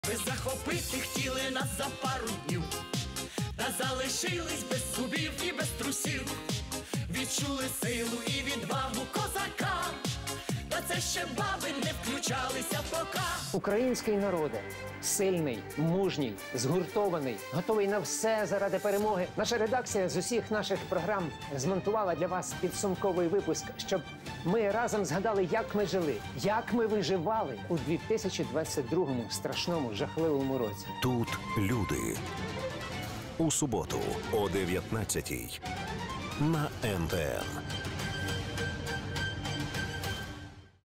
Ви захопити хотіли нас за пару днів, та залишились без зубів і без трусів. Відчули силу і відвагу козака, та це ще баби не включалися пока. Український народе сильний, мужній, згуртований, готовий на все заради перемоги. Наша редакція з усіх наших програм змонтувала для вас підсумковий випуск, щоб ми разом згадали, як ми жили, як ми виживали у 2022 страшному, жахливому році. Тут люди. У суботу о 19-й на НТН.